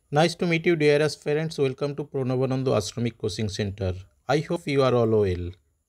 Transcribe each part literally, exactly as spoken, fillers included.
Nice to meet you, dear aspirants. Welcome to Pranabananda Ashramik Coaching Center. I hope you are all well.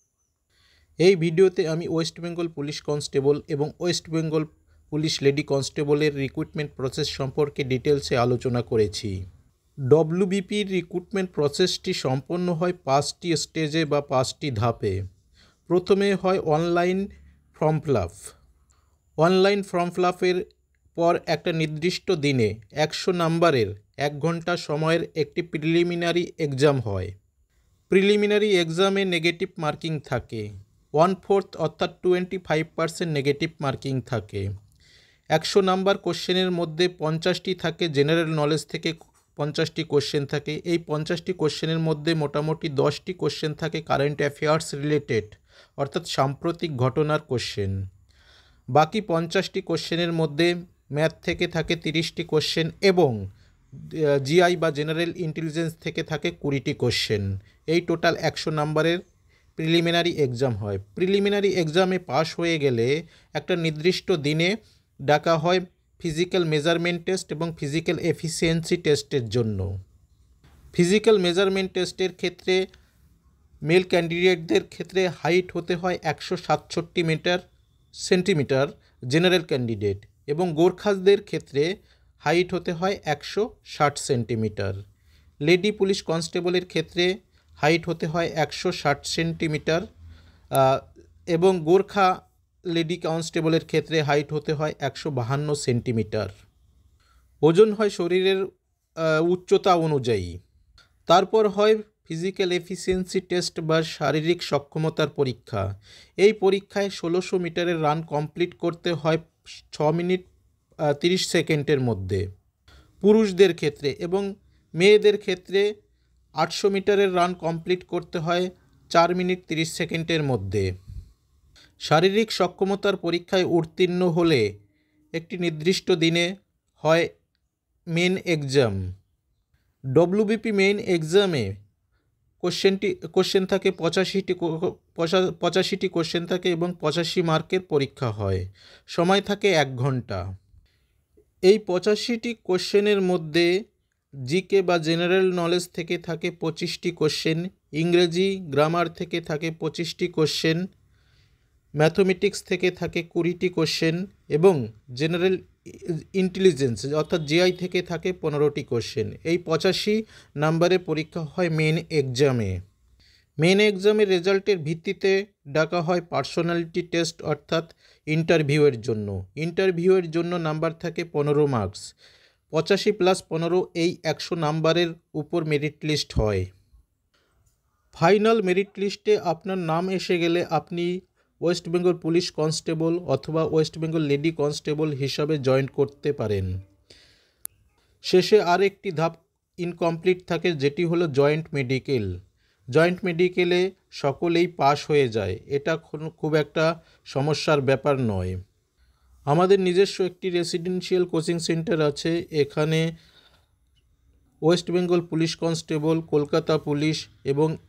এই ভিডিওতে আমি West Bengal police constable এবং West Bengal police lady কনস্টেবলের recruitment process সম্পর্কে ডিটেলসে আলোচনা করেছি। ডব্লিউবিপির রিক্রুটমেন্ট প্রসেসটি সম্পন্ন হয় পাঁচটি স্টেজে বা পাঁচটি ধাপে। প্রথমে হয় online form fill up. Online form fill আপের পর একটা নির্দিষ্ট দিনে একশো নাম্বারের এক ঘন্টা সময়ের একটি প্রিলিমিনারি এক্সাম হয়। প্রিলিমিনারি এক্সামে নেগেটিভ মার্কিং থাকে, ওয়ান ফোর্থ অর্থাৎ twenty five percent negative marking থাকে। একশো নাম্বার কোশ্চেনের মধ্যে পঞ্চাশটি থাকে জেনারেল নলেজ থেকে, পঞ্চাশটি কোশ্চেন থাকে। এই পঞ্চাশটি কোশ্চেনের মধ্যে মোটামুটি দশটি কোশ্চেন থাকে কারেন্ট অ্যাফেয়ার্স রিলেটেড অর্থাৎ সাম্প্রতিক ঘটনার কোশ্চেন। বাকি পঞ্চাশটি কোশ্চেনের মধ্যে ম্যাথ থেকে থাকে তিরিশটি কোশ্চেন এবং জিআই বা জেনারেল ইন্টেলিজেন্স থেকে থাকে কুড়িটি কোশ্চেন। এই টোটাল একশো নাম্বারের প্রিলিমিনারি এক্সাম হয়। প্রিলিমিনারি এক্সামে পাশ হয়ে গেলে একটা নির্দিষ্ট দিনে ডাকা হয় ফিজিক্যাল মেজারমেন্ট টেস্ট এবং ফিজিক্যাল এফিসিয়েন্সি টেস্টের জন্য। ফিজিক্যাল মেজারমেন্ট টেস্টের ক্ষেত্রে মেল ক্যান্ডিডেটদের ক্ষেত্রে হাইট হতে হয় একশো সাতষট্টি মিটার সেন্টিমিটার জেনারেল ক্যান্ডিডেট এবং গোর্খাসদের ক্ষেত্রে হাইট হতে হয় একশো ষাট সেন্টিমিটার। লেডি পুলিশ কনস্টেবলের ক্ষেত্রে হাইট হতে হয় একশো ষাট সেন্টিমিটার এবং গোর্খা লেডি কনস্টেবলের ক্ষেত্রে হাইট হতে হয় একশো বাহান্ন সেন্টিমিটার। ওজন হয় শরীরের উচ্চতা অনুযায়ী। তারপর হয় ফিজিক্যাল এফিসিয়েন্সি টেস্ট বা শারীরিক সক্ষমতার পরীক্ষা। এই পরীক্ষায় ষোলোশো মিটারের রান কমপ্লিট করতে হয় ছ মিনিট তিরিশ সেকেন্ডের মধ্যে পুরুষদের ক্ষেত্রে এবং মেয়েদের ক্ষেত্রে আটশো মিটারের রান কমপ্লিট করতে হয় চার মিনিট তিরিশ সেকেন্ডের মধ্যে। শারীরিক সক্ষমতার পরীক্ষায় উত্তীর্ণ হলে একটি নির্দিষ্ট দিনে হয় মেন এক্সাম। ডব্লিউবিপি মেইন এক্সামে কোশ্চেনটি কোশ্চেন থাকে পঁচাশিটি পঁচাশিটি কোশ্চেন থাকে এবং পঁচাশি মার্কের পরীক্ষা হয়। সময় থাকে এক ঘন্টা। এই পঁচাশিটি কোশ্চেনের মধ্যে জিকে বা জেনারেল নলেজ থেকে থাকে পঁচিশটি কোশ্চেন, ইংরেজি গ্রামার থেকে থাকে পঁচিশটি কোশ্চেন, ম্যাথমেটিক্স থেকে থাকে কুড়িটি কোশ্চেন এবং জেনারেল ইন্টেলিজেন্স অর্থাৎ জিআই থেকে থাকে পনেরোটি কোশ্চেন। এই পঁচাশি নাম্বারে পরীক্ষা হয় মেন এক্সামে। মেন এক্সামের রেজাল্টের ভিত্তিতে ডাকা হয় পার্সোনালিটি টেস্ট অর্থাৎ ইন্টারভিউয়ের জন্য। ইন্টারভিউয়ের জন্য নাম্বার থাকে পনেরো মার্কস। পঁচাশি প্লাস পনেরো এই একশো নাম্বারের উপর মেরিট লিস্ট হয়। ফাইনাল মেরিট লিস্টে আপনার নাম এসে গেলে আপনি ওয়েস্ট বেঙ্গল পুলিশ কনস্টেবল অথবা ওয়েস্ট বেঙ্গল লেডি কনস্টেবল হিসাবে জয়েন করতে পারেন। শেষে আর একটি ধাপ ইনকমপ্লিট থাকে যেটি হলো জয়েন্ট মেডিকেল। জয়েন্ট মেডিকেলে সকলেই পাস হয়ে যায়, এটা খুব একটা সমস্যার ব্যাপার নয়। আমাদের নিজস্ব একটি রেসিডেন্সিয়াল কোচিং সেন্টার আছে। এখানে West Bengal police constable, Kolkata police এবং